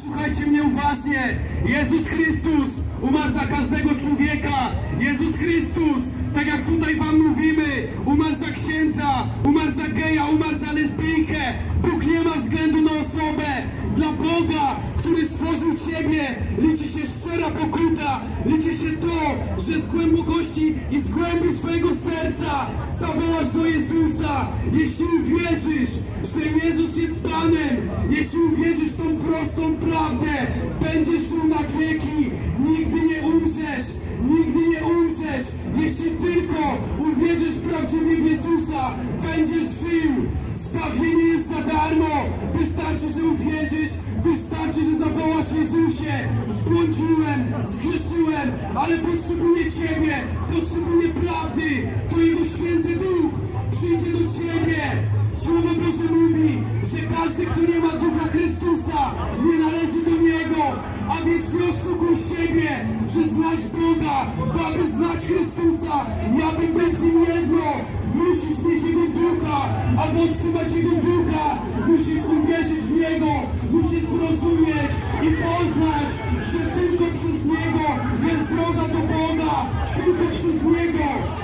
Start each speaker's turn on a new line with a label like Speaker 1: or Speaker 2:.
Speaker 1: Słuchajcie mnie uważnie. Jezus Chrystus umarł za każdego człowieka. Jezus Chrystus, tak jak tutaj wam mówimy, umarł za księdza, umarł za geja, umarł za lesbijkę. Bóg nie ma względu na osobę. Dla Boga, który stworzył ciebie, liczy się szczera pokuta. Liczy się to, że z głębokości i z głębi swojego serca zawołasz do Jezusa. Jeśli uwierzysz, że Jezus jest Panem, jeśli uwierzysz w tą prostą prawdę, będziesz żył na wieki. Nigdy nie umrzesz. Nigdy nie umrzesz. Jeśli tylko uwierzysz prawdziwie w Jezusa, będziesz żył. Zbawienie jest za darmo. Wystarczy, że uwierzysz. Wystarczy, że zawołasz Jezusie. Zbłądziłem, zgrzeszyłem, ale potrzebuję Ciebie. Potrzebuję prawdy. To Jego Święty Duch przyjdzie do Ciebie. Słowo Boże mówi, że każdy, kto nie ma Ducha Chrystusa, nie należy do Niego. A więc nie oszukuj siebie, że znasz Boga, bo aby znać Chrystusa, ja bym być z Nim jedno. Musisz mieć Jego Ducha, aby otrzymać Jego Ducha. Musisz uwierzyć w Niego, musisz zrozumieć i poznać, że tylko przez Niego jest droga do Boga. Tylko przez Niego.